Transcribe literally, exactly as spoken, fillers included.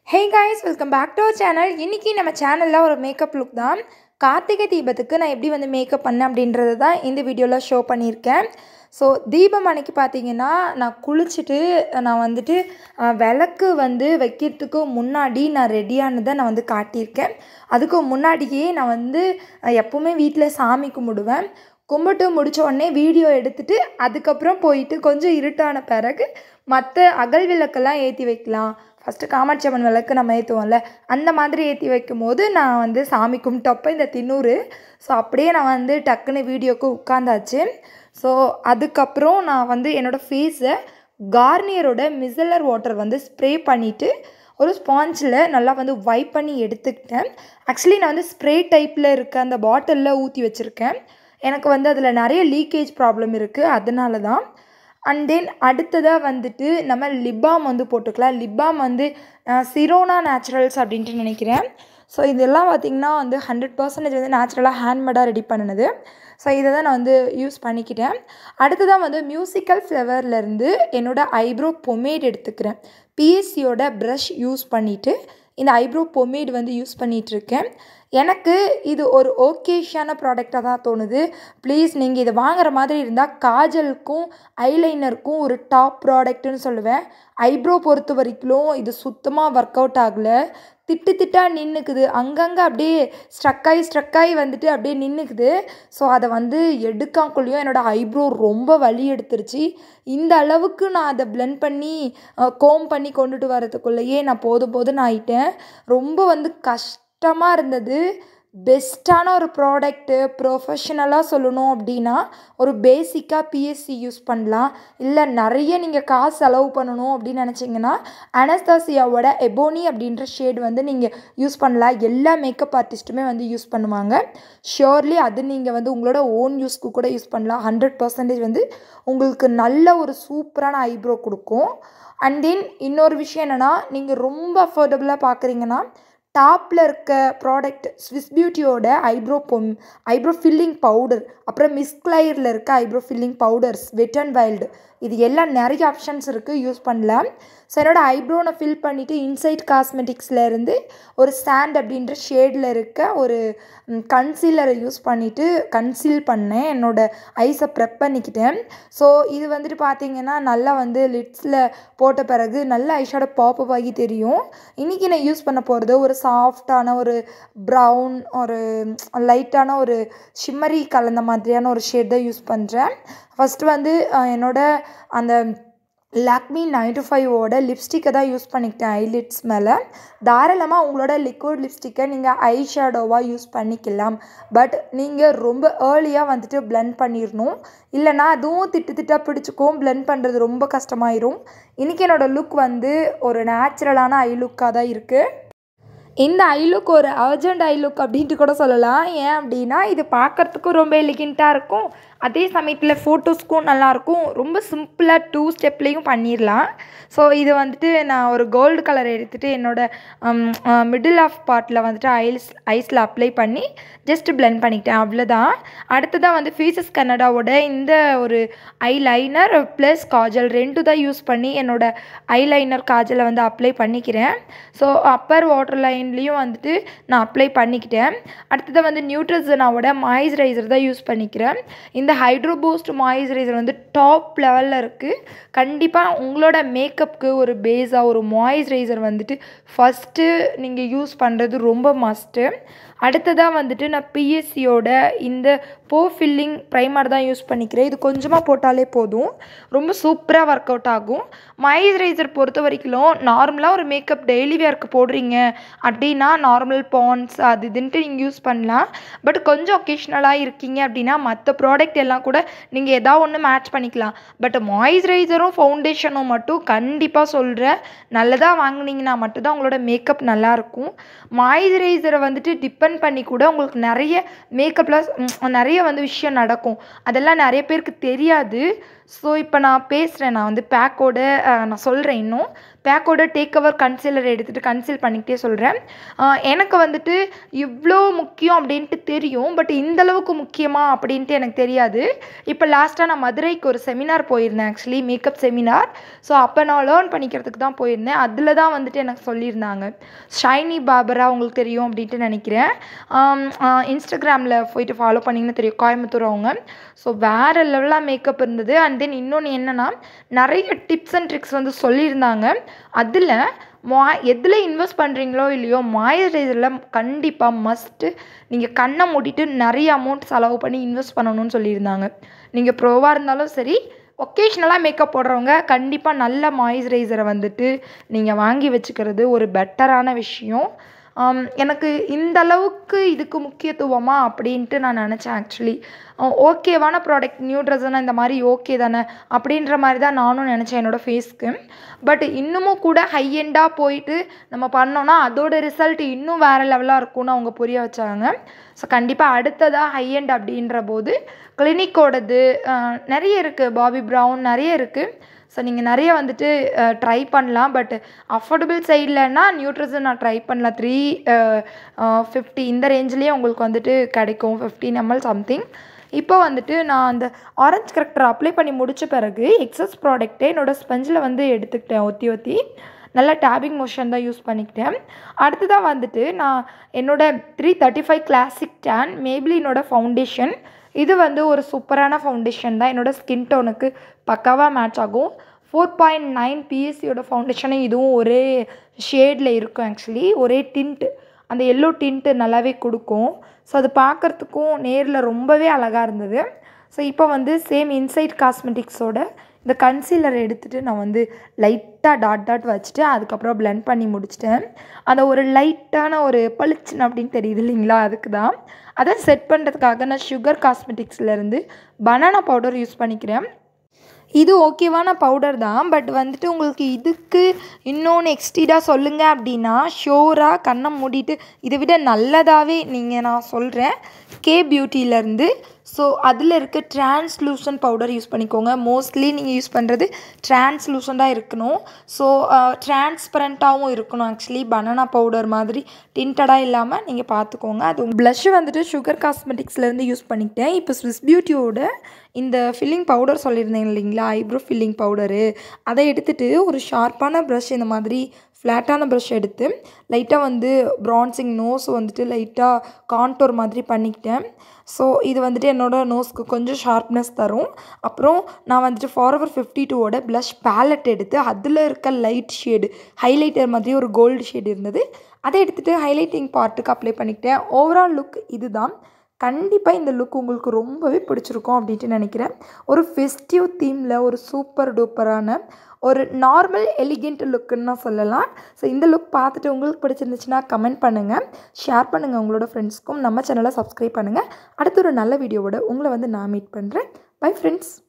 Hey guys, welcome back to our channel. இன்னைக்கு நம்ம சேனல்ல ஒரு மேக்கப் லுக் தான். கார்த்திகை தீபத்துக்கு நான் எப்படி வந்து மேக்கப் பண்ணேன் அப்படின்றது தான் இந்த வீடியோல ஷோ பண்ணியிருக்கேன். ஸோ தீபம் அன்னைக்கு பார்த்தீங்கன்னா நான் குளிச்சுட்டு நான் வந்துட்டு விளக்கு வந்து வைக்கிறதுக்கு முன்னாடி நான் ரெடியானதை நான் வந்து காட்டியிருக்கேன். அதுக்கு முன்னாடியே நான் வந்து எப்போவுமே வீட்டில் சாமி கும்பிடுவேன். கும்பிட்டு முடித்த உடனே வீடியோ எடுத்துகிட்டு அதுக்கப்புறம் போயிட்டு கொஞ்சம் இருட்டான பிறகு மற்ற அகல் விளக்கெல்லாம் ஏற்றி வைக்கலாம். ஃபஸ்ட்டு காமாட்சி அம்மன் விளக்கு நம்ம ஏற்றுவோம்ல, அந்த மாதிரி ஏற்றி வைக்கும் போது நான் வந்து சாமி கும்பிட்டப்போ இந்த தின்னூறு ஸோ அப்படியே நான் வந்து டக்குன்னு வீடியோவுக்கு உட்காந்தாச்சு. ஸோ அதுக்கப்புறம் நான் வந்து என்னோடய ஃபேஸை கார்னியரோட மிசலர் வாட்டர் வந்து ஸ்ப்ரே பண்ணிவிட்டு ஒரு ஸ்பாஞ்சில் நல்லா வந்து வைப் பண்ணி எடுத்துக்கிட்டேன். ஆக்சுவலி நான் வந்து ஸ்ப்ரே டைப்பில் இருக்க அந்த பாட்டிலில் ஊற்றி வச்சுருக்கேன். எனக்கு வந்து அதில் நிறைய லீக்கேஜ் ப்ராப்ளம் இருக்குது, அதனால தான். அண்ட் தென் அடுத்ததாக வந்துட்டு நம்ம லிப்பாம் வந்து போட்டுக்கலாம். லிப்பாம் வந்து சிரோனா நேச்சுரல்ஸ் அப்படின்ட்டு நினைக்கிறேன். ஸோ இதெல்லாம் பார்த்திங்கன்னா வந்து ஹண்ட்ரட் பர்சன்டேஜ் வந்து நேச்சுரலாக ஹேண்ட்மேடாக ரெடி பண்ணினது. ஸோ இதை தான் நான் வந்து யூஸ் பண்ணிக்கிட்டேன். அடுத்ததான் வந்து மியூசிக்கல் ஃப்ளவர்லேருந்து என்னோடய ஐப்ரோ பொமேட் எடுத்துக்கிறேன். பிஎஸ்சியோட ப்ரஷ் யூஸ் பண்ணிவிட்டு இந்த ஐப்ரோ பொமேட் வந்து யூஸ் பண்ணிகிட்ருக்கேன். எனக்கு இது ஒரு ஓகேஷியான ப்ராடக்டாக தான் தோணுது. ப்ளீஸ் நீங்கள் இதை வாங்குற மாதிரி இருந்தால் காஜலுக்கும் ஐலைனருக்கும் ஒரு டாப் ப்ராடக்ட்டுன்னு சொல்லுவேன். ஐப்ரோ பொறுத்த வரைக்கும் இது சுத்தமாக ஒர்க் அவுட் ஆகலை. திட்டு திட்டாக நின்றுக்குது, அங்கங்கே அப்படியே ஸ்ட்ரக்காகி ஸ்ட்ரக்காகி வந்துட்டு அப்படியே நின்றுக்குது. ஸோ அதை வந்து எடுக்காக்குள்ளேயும் என்னோடய ஐப்ரோ ரொம்ப வலி எடுத்துருச்சு. இந்த அளவுக்கு நான் அதை பிளெண்ட் பண்ணி கோம் பண்ணி கொண்டுட்டு வரதுக்குள்ளேயே நான் போதும் போதுன்னு ஆகிட்டேன். ரொம்ப வந்து கஷ்டமாக இருந்தது. பெஸ்ட்டான ஒரு ப்ராடக்ட்டு ப்ரொஃபஷ்னலாக சொல்லணும் அப்படின்னா ஒரு பேசிக்காக பிஎஸ்சி யூஸ் பண்ணலாம். இல்லை நிறைய நீங்கள் காசு செலவு பண்ணணும் அப்படின்னு நினச்சிங்கன்னா அனஸ்தாசியாவோட எபோனி அப்படின்ற ஷேட் வந்து நீங்கள் யூஸ் பண்ணலாம். எல்லா மேக்கப் ஆர்டிஸ்ட்டுமே வந்து யூஸ் பண்ணுவாங்க. ஷியோர்லி அது நீங்கள் வந்து உங்களோட ஓன் யூஸ்க்கு கூட யூஸ் பண்ணலாம். ஹண்ட்ரட் பர்சன்டேஜ் வந்து உங்களுக்கு நல்ல ஒரு சூப்பரான ஐப்ரோ கொடுக்கும். அண்ட் தென் இன்னொரு விஷயம் என்னென்னா, நீங்கள் ரொம்ப அஃபோர்டபுளாக பார்க்குறீங்கன்னா டாப்பில் இருக்க ப்ராடக்ட் ஸ்விஸ் பியூட்டியோட ஐப்ரோ பொம் ஐப்ரோ ஃபில்லிங் பவுடர், அப்புறம் மிஸ்க்ளையரில் இருக்க eyebrow filling powders, wet and wild, இது எல்லாம் நிறைய ஆப்ஷன்ஸ் இருக்குது, யூஸ் பண்ணலாம். ஸோ என்னோடய ஐப்ரோனை ஃபில் பண்ணிவிட்டு இன்சைட் காஸ்மெட்டிக்ஸ்லேருந்து ஒரு சாண்ட் அப்படின்ற ஷேடில் இருக்க ஒரு கன்சீலரை யூஸ் பண்ணிவிட்டு கன்சீல் பண்ணேன். என்னோடய ஐஸை ப்ரெப் பண்ணிக்கிட்டேன். ஸோ இது வந்துட்டு பார்த்திங்கன்னா நல்லா வந்து லிட்ஸில் போட்ட பிறகு நல்ல ஐஷேடோ பாப்பப் ஆகி தெரியும். இன்றைக்கி நான் யூஸ் பண்ண போகிறது ஒரு சாஃப்டான ஒரு ப்ரௌன், ஒரு லைட்டான ஒரு ஷிம்மரி கலந்த மாதிரியான ஒரு ஷேட் தான் யூஸ் பண்ணுறேன். ஃபஸ்ட்டு வந்து என்னோட அந்த லாக்மி நைன் டூ ஃபைவோட லிப்ஸ்டிக்கை தான் யூஸ் பண்ணிக்கிட்டேன் ஐலிட்ஸ் மேலே. தாராளமாக உங்களோட லிக்விட் லிப்ஸ்டிக்கை நீங்கள் ஐ ஷேடோவாக யூஸ் பண்ணிக்கலாம். பட் நீங்கள் ரொம்ப ஏர்லியாக வந்துட்டு பிளெண்ட் பண்ணிடணும், இல்லைனா அதுவும் திட்டு திட்டாக பிடிச்சிக்கும், பிளெண்ட் பண்ணுறது ரொம்ப கஷ்டமாயிரும். இன்றைக்கி என்னோடய லுக் வந்து ஒரு நேச்சுரலான ஐ லுக்காக தான் இருக்குது. இந்த ஐ லுக் ஒரு அர்ஜென்ட் ஐ லுக் அப்படின்ட்டு கூட சொல்லலாம். ஏன் அப்படின்னா இது பார்க்குறதுக்கும் ரொம்ப எலிகெண்ட்டாக இருக்கும், அதே சமயத்தில் ஃபோட்டோஸ்க்கும் நல்லாயிருக்கும். ரொம்ப சிம்பிளாக டூ ஸ்டெப்லேயும் பண்ணிடலாம். ஸோ இது வந்துட்டு நான் ஒரு கோல்டு கலர் எடுத்துகிட்டு என்னோடய மிடில் ஆஃப் பார்ட்டில் வந்துட்டு ஐஸ் ஐஸில் அப்ளை பண்ணி ஜஸ்ட்டு பிளெண்ட் பண்ணிக்கிட்டேன், அவ்வளோதான். அடுத்ததான் வந்து ஃபீச்சர்ஸ் கன்னடாவோட இந்த ஒரு ஐ லைனர் ப்ளஸ் காஜல் ரெண்டு தான் யூஸ் பண்ணி என்னோடய ஐ லைனர் காஜலை வந்து அப்ளை பண்ணிக்கிறேன். ஸோ அப்பர் வாட்டர் லைன்லேயும் வந்துட்டு நான் அப்ளை பண்ணிக்கிட்டேன். அடுத்ததாக வந்து நியூட்ரஜனாவோட மாய்ஸ்சரைசர் தான் யூஸ் பண்ணிக்கிறேன். இந்த ஹைட்ரோ பூஸ்ட் மாய்ஸ்சரைசர் வந்து டாப் லெவலில் இருக்குது. கண்டிப்பாக உங்களோட மேக்கப்புக்கு ஒரு பேஸாக ஒரு மாய்ஸ்சரைசர் வந்துட்டு ஃபஸ்ட்டு நீங்கள் யூஸ் பண்ணுறது ரொம்ப மஸ்ட்டு. அடுத்ததாக வந்துட்டு நான் பிஎஸ்சியோட இந்த போ ஃபில்லிங் ப்ரைமர் தான் யூஸ் பண்ணிக்கிறேன். இது கொஞ்சமாக போட்டாலே போதும், ரொம்ப சூப்பராக ஒர்க் அவுட் ஆகும். மாய்ஸ்சரைசர் பொறுத்த வரைக்கும் நார்மலாக ஒரு மேக்கப் டெய்லி வேர்க்கு போடுறீங்க அப்படின்னா நார்மல் பான்ஸ் அது இதுன்ட்டு நீங்கள் யூஸ் பண்ணலாம். பட் கொஞ்சம் ஒகேஷ்னலாக இருக்கீங்க அப்படின்னா மற்ற ப்ராடக்ட் எல்லாம் கூட நீங்கள் எதாவது ஒன்று மேட்ச் பண்ணிக்கலாம். பட் மாய்ஸ்சரைசரும் ஃபவுண்டேஷனும் மட்டும் கண்டிப்பாக சொல்கிறேன், நல்லதாக வாங்கினீங்கன்னா மட்டும்தான் உங்களோட மேக்கப் நல்லாயிருக்கும். மாய்ஸ்சரைசரை வந்துட்டு டிபெண்ட் பண்ணி கூட உங்களுக்கு நிறைய மேக்கப்பில் நிறைய வந்து விஷயம் நடக்கும், அதெல்லாம் நிறைய பேருக்கு தெரியாது. ஸோ இப்போ நான் பேசுகிறேன், நான் வந்து பேக்கோட நான் சொல்கிறேன். இன்னும் பேக்கோட டேக் கவர் கன்சீலர் எடுத்துகிட்டு கன்சீல் பண்ணிக்கிட்டே சொல்கிறேன். எனக்கு வந்துட்டு இவ்வளோ முக்கியம் அப்படின்ட்டு தெரியும், பட் இந்தளவுக்கு முக்கியமா அப்படின்ட்டு எனக்கு தெரியாது. இப்போ லாஸ்ட்டாக நான் மதுரைக்கு ஒரு செமினார் போயிருந்தேன், ஆக்சுவலி மேக்கப் செமினார். ஸோ அப்போ நான் லேர்ன் பண்ணிக்கிறதுக்கு தான் போயிருந்தேன். அதில் தான் வந்துட்டு எனக்கு சொல்லியிருந்தாங்க. ஷைனி பார்பரா உங்களுக்கு தெரியும் அப்படின்ட்டு நினைக்கிறேன். இன்ஸ்டாகிராமில் போயிட்டு ஃபாலோ பண்ணிங்கன்னு தெரியும், கோயம்புத்தூர் அவங்க. ஸோ வேறு லெவலாக மேக்கப் இருந்தது. அண்ட் தென் இன்னொன்று என்னென்னா, நிறைய டிப்ஸ் அண்ட் ட்ரிக்ஸ் வந்து சொல்லியிருந்தாங்க. அதில் மா எதில் இன்வெஸ்ட் பண்ணுறீங்களோ இல்லையோ, மாய்ஸ்சரைசரில் கண்டிப்பாக மஸ்ட்டு நீங்கள் கண்ணை மூடிட்டு நிறைய அமௌண்ட் செலவு பண்ணி இன்வெஸ்ட் பண்ணணும்னு சொல்லியிருந்தாங்க. நீங்கள் ப்ரோவாக இருந்தாலும் சரி, ஒகேஷ்னலாக மேக்கப் போடுறவங்க கண்டிப்பாக நல்ல மாய்ஸ்சரைசரை வந்துட்டு நீங்கள் வாங்கி வச்சுக்கிறது ஒரு பெட்டரான விஷயம். எனக்கு இந்த அளவுக்கு இதுக்கு முக்கியத்துவமா அப்படின்ட்டு நான் நினச்சேன். ஆக்சுவலி ஓகேவான ப்ராடக்ட், நியூ ட்ரெஸ்ஸுனா இந்த மாதிரி ஓகே தானே அப்படின்ற மாதிரி தான் நானும் நினச்சேன் என்னோடய ஃபேஸ்க்கு. பட் இன்னமும் கூட ஹை எண்டாக போயிட்டு நம்ம பண்ணோன்னா அதோட ரிசல்ட் இன்னும் வேறு லெவலாக இருக்கும்னு அவங்க புரிய வச்சாங்க. ஸோ கண்டிப்பாக அடுத்ததாக ஹை எண்ட் அப்படின்ற போது கிளினிக்கோடது நிறைய இருக்குது, பாபி ப்ரவுன் நிறைய இருக்குது. ஸோ நீங்கள் நிறைய வந்துட்டு ட்ரை பண்ணலாம். பட் அஃபோர்டபுள் சைட்லன்னா நியூட்ரிசன் நான் ட்ரை பண்ணலாம். த்ரீ ஃபிஃப்டி இந்த ரேஞ்சிலேயே உங்களுக்கு வந்துட்டு கிடைக்கும், ஃபிஃப்டீன் எம்எல் சம்திங். இப்போ வந்துட்டு நான் அந்த ஆரஞ்ச் கரெக்டர் அப்ளை பண்ணி முடித்த பிறகு எக்ஸஸ் ப்ராடக்ட்டை என்னோடய ஸ்பஞ்சில் வந்து எடுத்துக்கிட்டேன், ஒத்தி ஒத்தி நல்லா டேபிங் மோஷன் தான் யூஸ் பண்ணிக்கிட்டேன். அடுத்ததாக வந்துட்டு நான் என்னோடய three thirty five classic tan மேபிலினோட ஃபவுண்டேஷன். இது வந்து ஒரு சூப்பரான ஃபவுண்டேஷன் தான், என்னோடய ஸ்கின் டோனுக்கு பக்காவாக மேட்ச் ஆகும். ஃபோர் பாயிண்ட் நைன் பிஎஸ்சியோட ஃபவுண்டேஷனும் இதுவும் ஒரே ஷேடில் இருக்கும். ஆக்சுவலி ஒரே டிண்ட்டு, அந்த எல்லோ டிண்ட்டு நல்லாவே கொடுக்கும். ஸோ அது பார்க்குறதுக்கும் நேரில் ரொம்பவே அழகாக இருந்தது. ஸோ இப்போ வந்து சேம் இன்சைட் காஸ்மெட்டிக்ஸோட இந்த கன்சீலர் எடுத்துகிட்டு நான் வந்து லைட்டாக டாட் டாட் வச்சுட்டு அதுக்கப்புறம் பிளெண்ட் பண்ணி முடிச்சிட்டேன். அந்த ஒரு லைட்டான ஒரு பளிச்சுன்னு அப்படின்னு தெரியுது இல்லைங்களா, அதுக்கு தான். அதை செட் பண்ணுறதுக்காக நான் சுகர் காஸ்மெட்டிக்ஸ்லேருந்து பனானா பவுடர் யூஸ் பண்ணிக்கிறேன். இது ஓகேவான பவுடர் தான், பட் வந்துட்டு உங்களுக்கு இதுக்கு இன்னொன்று எக்ஸ்டீடாக சொல்லுங்கள் அப்படின்னா ஷோராக கண்ணை மூடிட்டு இதை விட நல்லதாகவே நீங்கள் நான் சொல்கிறேன், கே பியூட்டியிலேருந்து. ஸோ அதில் இருக்க டிரான்ஸ்லூசன்ட் பவுடர் யூஸ் பண்ணிக்கோங்க. மோஸ்ட்லி நீங்கள் யூஸ் பண்ணுறது டிரான்ஸ்லூசண்டாக இருக்கணும். ஸோ டிரான்ஸ்பரண்ட்டாகவும் இருக்கணும். ஆக்சுவலி பனானா பவுடர் மாதிரி டிண்டடாக இல்லாமல் நீங்கள் பார்த்துக்கோங்க. அது ப்ளஷ்ஷு வந்துட்டு சுகர் காஸ்மெட்டிக்ஸ்லேருந்து யூஸ் பண்ணிக்கிட்டேன். இப்போ ஸ்விஸ் பியூட்டியோட இந்த ஃபில்லிங் பவுடர் சொல்லியிருந்தேன் இல்லைங்களா, ஐப்ரோ ஃபில்லிங் பவுடரு, அதை எடுத்துகிட்டு ஒரு ஷார்ப்பான ப்ரஷ், இந்த மாதிரி ஃப்ளாட்டான ப்ரஷ் எடுத்து லைட்டாக வந்து ப்ரான்சிங் நோஸ் வந்துட்டு லைட்டாக கான்டோர் மாதிரி பண்ணிக்கிட்டேன். ஸோ இது வந்துட்டு என்னோடய நோஸ்க்கு கொஞ்சம் ஷார்ப்னஸ் தரும். அப்புறம் நான் வந்துட்டு ஃபார்எவர் ஃபிஃப்டி டூவோட ப்ளஷ் பேலட் எடுத்து அதில் இருக்க லைட் ஷேடு ஹைலைட்டர் மாதிரி ஒரு கோல்டு ஷேடு இருந்தது, அதை எடுத்துகிட்டு ஹைலைட்டிங் பார்ட்டுக்கு அப்ளை பண்ணிக்கிட்டேன். ஓவரால் லுக் இது தான். கண்டிப்பாக இந்த லுக் உங்களுக்கு ரொம்பவே பிடிச்சிருக்கும் அப்படின்ட்டு நினைக்கிறேன். ஒரு ஃபெஸ்டிவ் தீமில் ஒரு சூப்பர் டூப்பரான ஒரு நார்மல் எலிகெண்ட் லுக்குன்னு தான் சொல்லலாம். ஸோ இந்த லுக் பார்த்துட்டு உங்களுக்கு பிடிச்சிருந்துச்சுன்னா கமெண்ட் பண்ணுங்கள், ஷேர் பண்ணுங்கள் உங்களோட ஃப்ரெண்ட்ஸ்க்கும். நம்ம சேனலை சப்ஸ்கிரைப் பண்ணுங்கள். அடுத்த ஒரு நல்ல வீடியோவோட உங்களை வந்து நான் மீட் பண்ணுறேன். Bye friends.